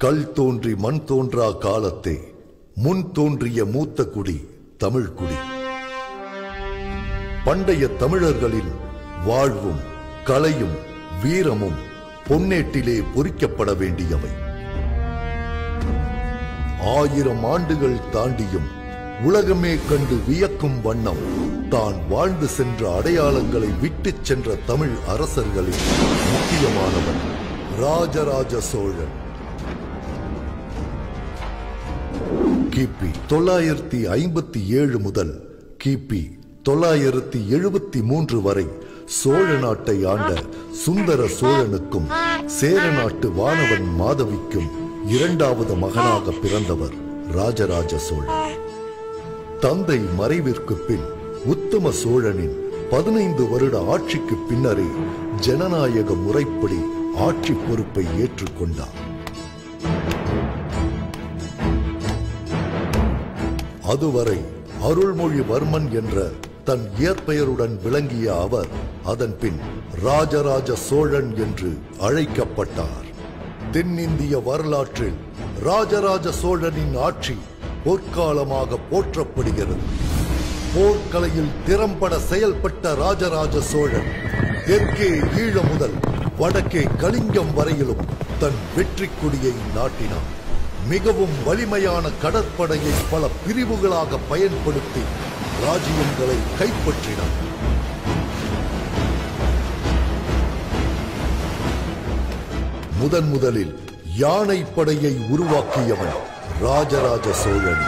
கல் தோன்றி மண் தோன்றா காலத்தே முன் தோன்றிய மூத்த குடி தமிழ் குடி. பண்டைய தமிழர்களின் வாழ்வும் கலையும் வீரமும் பொன்னேட்டிலே பொறிக்கப்பட வேண்டியவை. 1000 ஆண்டுகள் தாண்டியும் உலகமே கண்டு வியக்கும் வண்ணம் தான் வாழ்ந்து சென்ற அடையாளங்களை விட்டுச் சென்ற தமிழ் அரசர்களில் முக்கியமானவன் ராஜராஜ சோழன். கிபி 957 முதல் கிபி 973 வரை சோழ நாட்டை ஆண்ட சுந்தர சோழனுக்கும் சேர நாட்டு வானவன் மாதவிக்கும் 2வது மகனாக பிறந்தவர் ராஜராஜ சோழன். தந்தை மறைவிற்கு பின் உத்தம சோழனின் 15 வருட ஆட்சிக்கு பின்னரே ஜனநாயக முறைப்படி ஆட்சி பொறுப்பை ஏற்றுக்கொண்டார். அதுவரை அருள்மொழிவர்மன் என்ற தன் இயற்பெயருடன் விளங்கிய அவர் அதன் பின் ராஜராஜ சோழன் என்று அழைக்கப்பட்டார். தென்னிந்திய வரலாற்றில் ராஜராஜ சோழனின் ஆட்சி பொற்காலமாக போற்றப்படுகிறது. போர்க்கலையில் திறம்பட செயல்பட்ட ராஜராஜ சோழன் தெற்கே ஈழ முதல் வடக்கே கலிங்கம் வரையிலும் தன் வெற்றி கொடியை நாட்டினார். மிகவும் வலிமையான கடற்படையை பல பிரிவுகளாக பயன்படுத்தி ராஜ்யங்களை கைப்பற்றினார். முதலில் யானை படையை உருவாக்கியவன் ராஜராஜ சோழன்.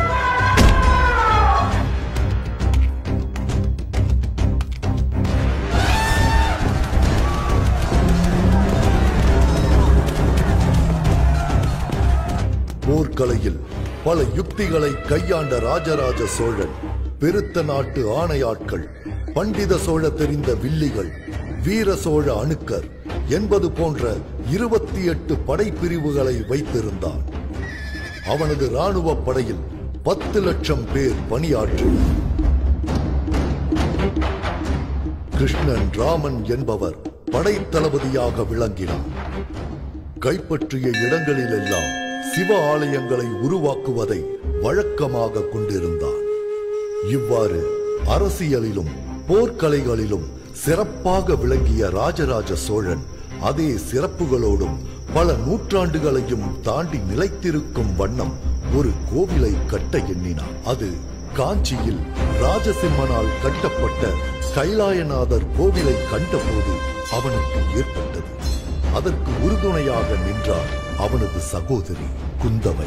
போர்க்கலையில் பல யுக்திகளை கையாண்ட ராஜராஜ சோழன் பெருத்த நாட்டு ஆணையாட்கள், பண்டித சோழ தெரிந்த வில்லிகள், வீர சோழ அணுக்கர் என்பது போன்ற 28 படைப்பிரிவுகளை வைத்திருந்தான். அவனது இராணுவ படையில் 10 லட்சம் பேர் பணியாற்றினர். கிருஷ்ணன் ராமன் என்பவர் படைத்தளபதியாக விளங்கினார். கைப்பற்றிய இடங்களிலெல்லாம் சிவ ஆலயங்களை உருவாக்குவதை வழக்கமாக கொண்டிருந்தார். இவ்வாறு அரசியலிலும் போர்க்கலைகளிலும் சிறப்பாக விளங்கிய ராஜராஜ சோழன் அதே சிறப்புகளோடும் பல நூற்றாண்டுகளையும் தாண்டி நிலைத்திருக்கும் வண்ணம் ஒரு கோவிலை கட்ட எண்ணினார். அது காஞ்சியில் ராஜசிம்மனால் கட்டப்பட்ட கைலாயநாதர் கோவிலை கண்டபோது அவனுக்கு ஏற்பட்டது. அதற்கு உறுதுணையாக நின்றார் அவனது சகோதரி குந்தவை.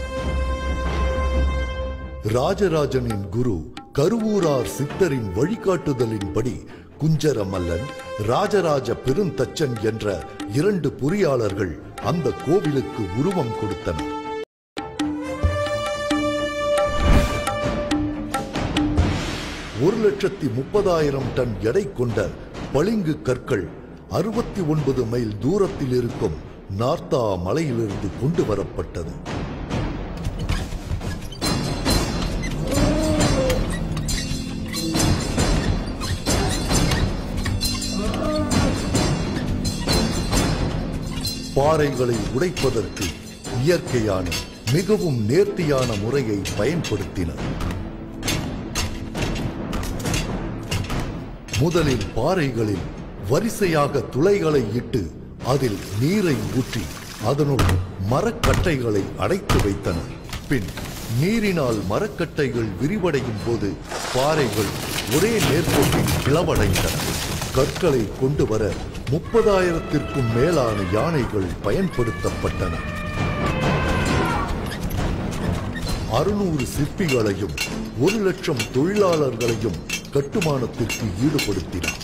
ராஜராஜனின் குரு கருவூரார் சித்தரின் வழிகாட்டுதலின்படி குஞ்சர மல்லன், ராஜராஜ பெருந்தச்சன் என்ற 2 பொறியாளர்கள் அந்த கோவிலுக்கு உருவம் கொடுத்தனர். $1,30,000 டன் எடை கொண்ட பளிங்கு கற்கள் 69 மைல் தூரத்தில் இருக்கும் நார்த்தா மலையிலிருந்து கொண்டு வரப்பட்டது. பாறைகளை உடைப்பதற்கு இயற்கையான மிகவும் நேர்த்தியான முறையை பயன்படுத்தினர். முதலில் பாறைகளில் வரிசையாக துளைகளை இட்டு அதில் நீரை ஊற்றி அதனுள் மரக்கட்டைகளை அடைத்து வைத்தனர். பின் நீரினால் மரக்கட்டைகள் விரிவடையும் போது பாறைகள் ஒரே நேர்கோட்டில் பிளவடைந்தன. கற்களை கொண்டு வர 30,000த்திற்கும் மேலான யானைகள் பயன்படுத்தப்பட்டன. 600 சிற்பிகளையும் 1 லட்சம் தொழிலாளர்களையும் கட்டுமானத்திற்கு ஈடுபடுத்தினார்.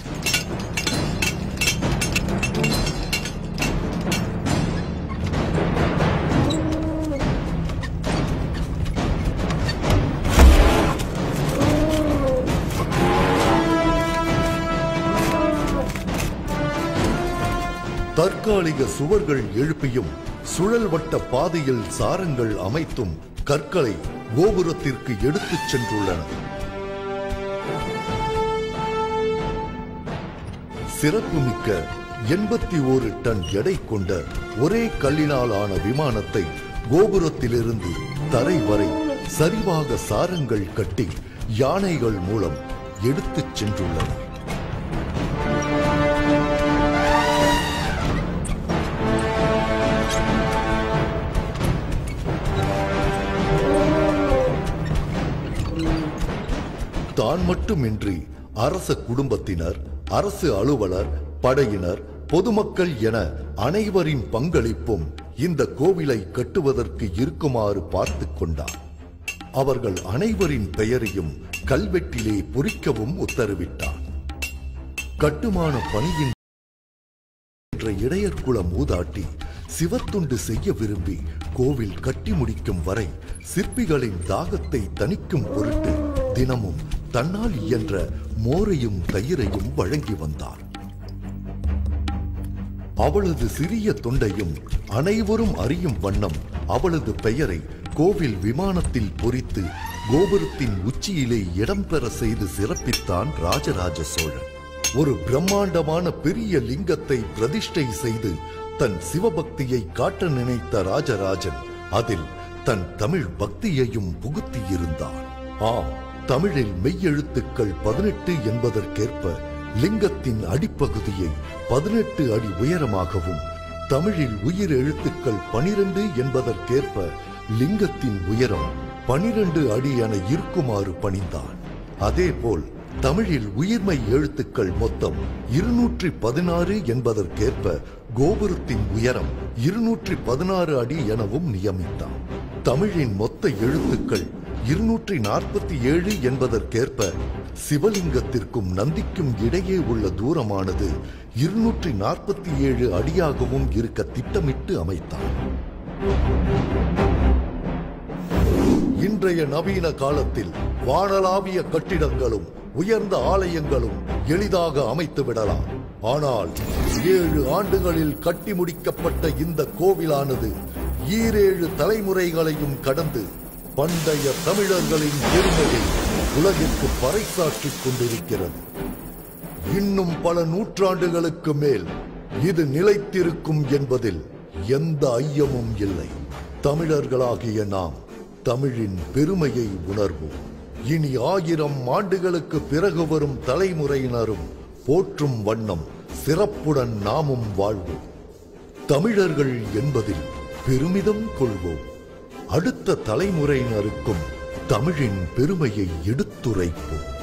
தற்காலிக சுவர்கள் எழுப்பியும் சுழல் வட்ட பாதையில் சாரங்கள் அமைத்தும் கற்களை கோபுரத்திற்கு எடுத்துச் சென்றுள்ளனர். சிறப்புமிக்க 81 டன் எடை கொண்ட ஒரே கல்லினால் ஆன விமானத்தை கோபுரத்திலிருந்து தரை வரை சரிவாக சாரங்கள் கட்டி யானைகள் மூலம் எடுத்துச் சென்றுள்ளனர். தான் மட்டுமின்றி அரச குடும்பத்தினர், அரசு அலுவலர், படையினர், பொதுமக்கள் என அனைவரின் பங்களிப்பும் இந்த கோவிலை கட்டுவதற்கு இருக்குமாறு பார்த்து கொண்டார். அவர்கள் அனைவரின் பெயரையும் கல்வெட்டிலே பொறிக்கவும் உத்தரவிட்டார். கட்டுமான பணியின் இடையர்குல மூதாட்டி சிவத்துண்டு செய்ய விரும்பி கோவில் கட்டி முடிக்கும் வரை சிற்பிகளின் தாகத்தை தணிக்கும் பொருட்டு தினமும் தன்னால் இயன்ற மோரையும் தயிரையும் வழங்கி வந்தார். அவளது சிறிய தொண்டையும் அனைவரும் அறியும் வண்ணம் அவளது பெயரை கோவில் விமானத்தில் பொறித்து கோபுரத்தின் உச்சியிலே இடம்பெற செய்து சிறப்பித்தான் ராஜராஜ சோழன். ஒரு பிரம்மாண்டமான பெரிய லிங்கத்தை பிரதிஷ்டை செய்து தன் சிவபக்தியை காட்ட நினைத்த ராஜராஜன் அதில் தன் தமிழ் பக்தியையும் புகுத்தியிருந்தார். ஆம், தமிழில் மெய்யெழுத்துக்கள் 18 என்பதற்கேற்ப லிங்கத்தின் அடிப்பகுதியை 18 அடி உயரமாகவும், தமிழில் உயிர் எழுத்துக்கள் 12 என்பதற்கேற்ப லிங்கத்தின் உயரம் 12 அடி என இருக்குமாறு பணிந்தான். அதேபோல் தமிழில் உயிர்மை எழுத்துக்கள் மொத்தம் 216 என்பதற்கேற்ப கோபுரத்தின் உயரம் 216 அடி எனவும் நியமித்தான். தமிழின் மொத்த எழுத்துக்கள் 247 என்பதற்கேற்ப சிவலிங்கத்திற்கும் நந்திக்கும் இடையே உள்ள தூரமானது 247 அடியாகவும் இருக்க திட்டமிட்டு அமைத்தான். இன்றைய நவீன காலத்தில் வானளாவிய கட்டிடங்களும் உயர்ந்த ஆலயங்களும் எளிதாக அமைத்து விடலாம். ஆனால் 7 ஆண்டுகளில் கட்டி முடிக்கப்பட்ட இந்த கோவிலானது 7 தலைமுறைகளையும் கடந்து பண்டைய தமிழர்களின் பெருமையை உலகிற்கு பறைசாற்றிக் கொண்டிருக்கிறது. இன்னும் பல நூற்றாண்டுகளுக்கு மேல் இது நிலைத்திருக்கும் என்பதில் எந்த ஐயமும் இல்லை. தமிழர்களாகிய நாம் தமிழின் பெருமையை உணர்வோம். இனி 1000 ஆண்டுகளுக்கு பிறகு வரும் தலைமுறையினரும் போற்றும் வண்ணம் சிறப்புடன் நாமும் வாழ்வோம். தமிழர்கள் என்பதில் பெருமிதம் கொள்வோம். அடுத்த தலைமுறையினருக்கும் தமிழின் பெருமையை எடுத்துரைப்போம்.